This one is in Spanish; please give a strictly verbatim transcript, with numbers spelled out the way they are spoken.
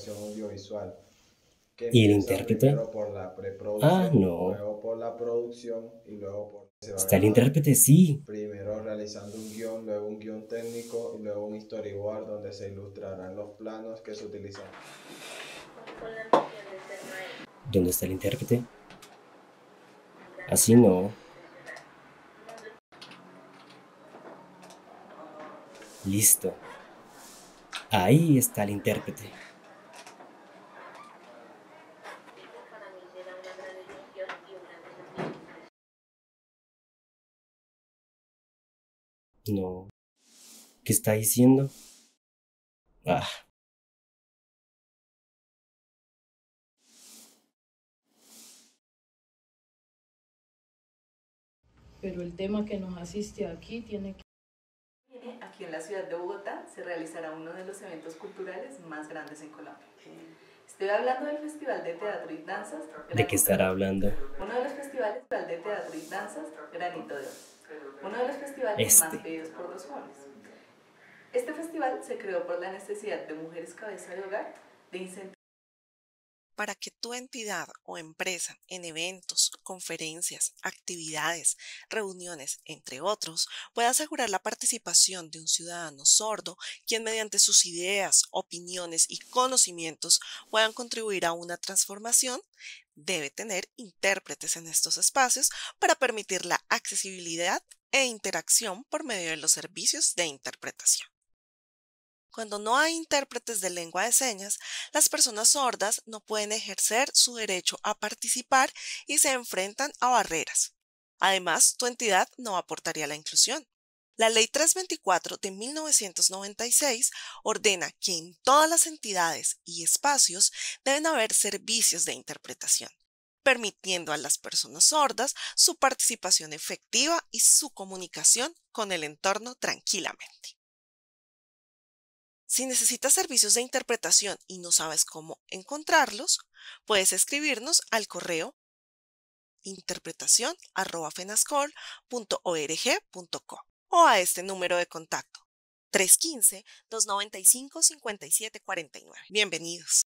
comunicación audiovisual, que ¿Y el empieza intérprete? primero por la Ah, preproducción, no. luego por la producción y luego por se va Está el grabando. intérprete, sí. Primero realizando un guión, luego un guión técnico y luego un storyboard donde se ilustrarán los planos que se utilizan. ¿Dónde está el intérprete? Así no. Listo. Ahí está el intérprete. No. ¿Qué está diciendo? Ah, Pero el tema que nos asiste aquí tiene que... Aquí en la ciudad de Bogotá se realizará uno de los eventos culturales más grandes en Colombia. Estoy hablando del Festival de Teatro y Danzas ¿de qué Granito de estará Oro. hablando? Uno de los festivales de teatro y danzas Granito de Oro. Uno de los festivales más Este. pedidos por los jóvenes. Este festival se creó por la necesidad de mujeres cabeza de hogar de incentivar para que tu entidad o empresa en eventos, conferencias, actividades, reuniones, entre otros, pueda asegurar la participación de un ciudadano sordo, quien mediante sus ideas, opiniones y conocimientos puedan contribuir a una transformación, debe tener intérpretes en estos espacios para permitir la accesibilidad e interacción por medio de los servicios de interpretación. Cuando no hay intérpretes de lengua de señas, las personas sordas no pueden ejercer su derecho a participar y se enfrentan a barreras. Además, tu entidad no aportaría la inclusión. La Ley trescientos veinticuatro de mil novecientos noventa y seis ordena que en todas las entidades y espacios deben haber servicios de interpretación, permitiendo a las personas sordas su participación efectiva y su comunicación con el entorno tranquilamente. Si necesitas servicios de interpretación y no sabes cómo encontrarlos, puedes escribirnos al correo interpretación arroba fenascol punto org punto co o a este número de contacto tres uno cinco, dos nueve cinco, cinco siete cuatro nueve. Bienvenidos.